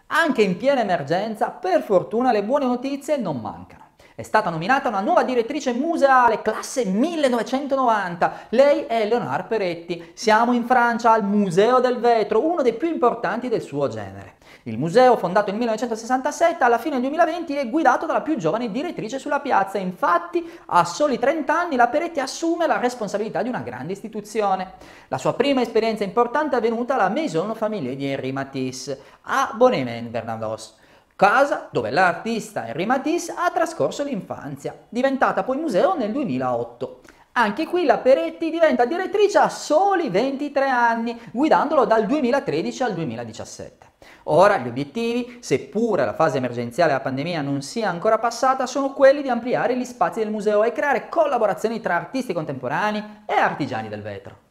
Anche in piena emergenza, per fortuna le buone notizie non mancano. È stata nominata una nuova direttrice museale, classe 1990. Lei è Léonard Peretti. Siamo in Francia, al Museo del Vetro, uno dei più importanti del suo genere. Il museo, fondato nel 1967, alla fine del 2020 è guidato dalla più giovane direttrice sulla piazza. Infatti, a soli 30 anni, la Peretti assume la responsabilità di una grande istituzione. La sua prima esperienza importante è avvenuta alla Maison Famille di Henri Matisse, a Bonnemen-Bernados, casa dove l'artista Henri Matisse ha trascorso l'infanzia, diventata poi museo nel 2008. Anche qui la Peretti diventa direttrice a soli 23 anni, guidandolo dal 2013 al 2017. Ora gli obiettivi, seppure la fase emergenziale della pandemia non sia ancora passata, sono quelli di ampliare gli spazi del museo e creare collaborazioni tra artisti contemporanei e artigiani del vetro.